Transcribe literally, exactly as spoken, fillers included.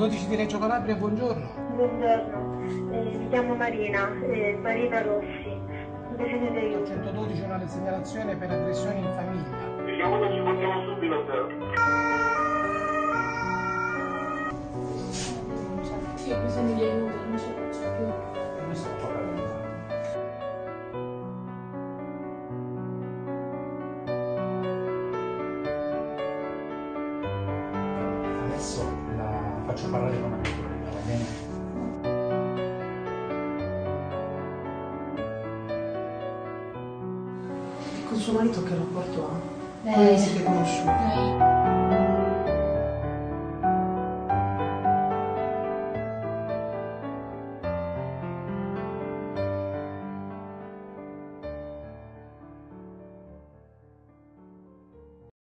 centododici di Reggio Calabria, buongiorno. Buongiorno, eh, mi chiamo Marina, eh, Marina Rossi. Bisogno di aiuto. centododici una segnalazione per aggressione in famiglia. Diciamo che ci portiamo subito a zero. Sì, ho bisogno di aiuto, non ce la faccio più. E questo è un po' capito. Adesso la faccio parlare con una mia collega, va bene? Con suo marito che rapporto ha? Eh, Come vi siete conosciuti? Noi